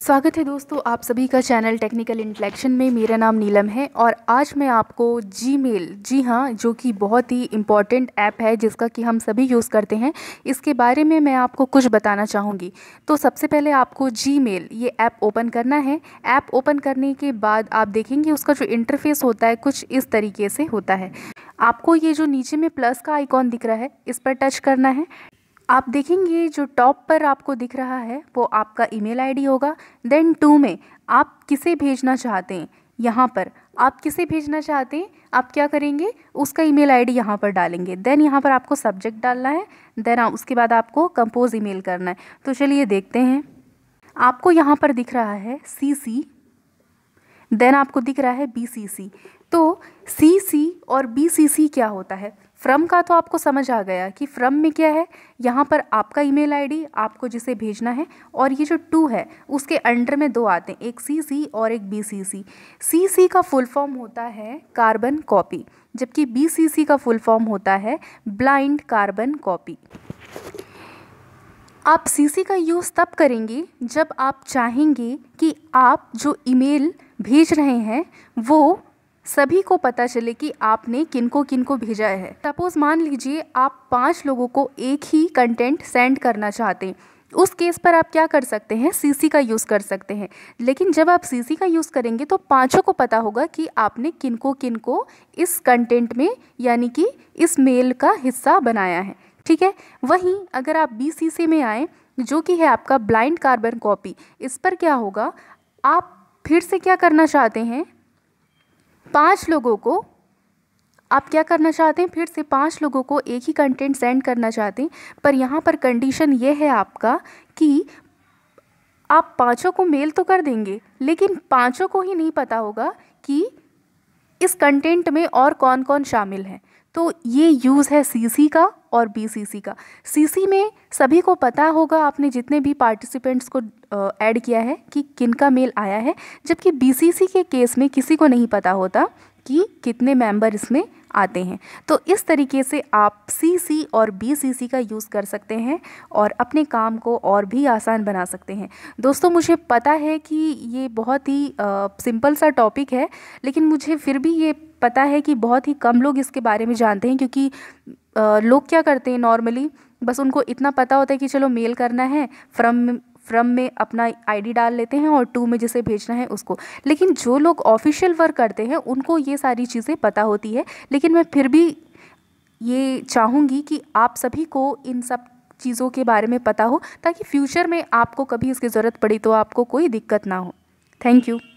स्वागत है दोस्तों आप सभी का चैनल टेक्निकल इंटेलेक्शन में। मेरा नाम नीलम है और आज मैं आपको जीमेल, जी हाँ, जो कि बहुत ही इम्पॉर्टेंट ऐप है जिसका कि हम सभी यूज़ करते हैं, इसके बारे में मैं आपको कुछ बताना चाहूँगी। तो सबसे पहले आपको जीमेल ये ऐप ओपन करना है। ऐप ओपन करने के बाद आप देखेंगे उसका जो इंटरफेस होता है कुछ इस तरीके से होता है। आपको ये जो नीचे में प्लस का आइकॉन दिख रहा है इस पर टच करना है। आप देखेंगे जो टॉप पर आपको दिख रहा है वो आपका ईमेल आईडी होगा। देन 2 में आप किसे भेजना चाहते हैं, यहाँ पर आप किसे भेजना चाहते हैं आप क्या करेंगे, उसका ईमेल आईडी यहाँ पर डालेंगे। देन यहाँ पर आपको सब्जेक्ट डालना है। देन उसके बाद आपको कंपोज ईमेल करना है। तो चलिए देखते हैं। आपको यहाँ पर दिख रहा है CC, देन आपको दिख रहा है BCC। तो CC और BCC क्या होता है? फ्रॉम का तो आपको समझ आ गया कि फ्रॉम में क्या है, यहाँ पर आपका ईमेल आईडी आपको जिसे भेजना है, और ये जो 2 है उसके अंडर में 2 आते हैं, एक CC और एक BCC। CC का फुल फॉर्म होता है कार्बन कॉपी, जबकि BCC का फुल फॉर्म होता है ब्लाइंड कार्बन कॉपी। आप CC का यूज़ तब करेंगे जब आप चाहेंगे कि आप जो ईमेल भेज रहे हैं वो सभी को पता चले कि आपने किनको किनको भेजा है। सपोज़ मान लीजिए आप 5 लोगों को एक ही कंटेंट सेंड करना चाहते हैं, उस केस पर आप क्या कर सकते हैं, CC का यूज़ कर सकते हैं। लेकिन जब आप CC का यूज़ करेंगे तो 5 को पता होगा कि आपने किनको किनको इस कंटेंट में यानी कि इस मेल का हिस्सा बनाया है, ठीक है। वहीं अगर आप BCC में आएँ जो कि है आपका ब्लाइंड कार्बन कॉपी, इस पर क्या होगा, आप फिर से क्या करना चाहते हैं, 5 लोगों को आप क्या करना चाहते हैं, फिर से 5 लोगों को एक ही कंटेंट सेंड करना चाहते हैं। पर यहाँ पर कंडीशन ये है आपका कि आप 5 को मेल तो कर देंगे लेकिन 5 को ही नहीं पता होगा कि इस कंटेंट में और कौन कौन शामिल है। तो ये यूज़ है CC का और BCC का। CC में सभी को पता होगा, आपने जितने भी पार्टिसिपेंट्स को ऐड किया है, कि किनका मेल आया है, जबकि BCC के केस में किसी को नहीं पता होता कि कितने मेंबर इसमें आते हैं। तो इस तरीके से आप CC और BCC का यूज़ कर सकते हैं और अपने काम को और भी आसान बना सकते हैं। दोस्तों मुझे पता है कि ये बहुत ही सिंपल सा टॉपिक है, लेकिन मुझे फिर भी ये पता है कि बहुत ही कम लोग इसके बारे में जानते हैं, क्योंकि लोग क्या करते हैं नॉर्मली, बस उनको इतना पता होता है कि चलो मेल करना है, फ्रॉम में अपना आईडी डाल लेते हैं और 2 में जिसे भेजना है उसको। लेकिन जो लोग ऑफिशियल वर्क करते हैं उनको ये सारी चीज़ें पता होती है। लेकिन मैं फिर भी ये चाहूँगी कि आप सभी को इन सब चीज़ों के बारे में पता हो, ताकि फ्यूचर में आपको कभी इसकी ज़रूरत पड़ी तो आपको कोई दिक्कत ना हो। Thank you.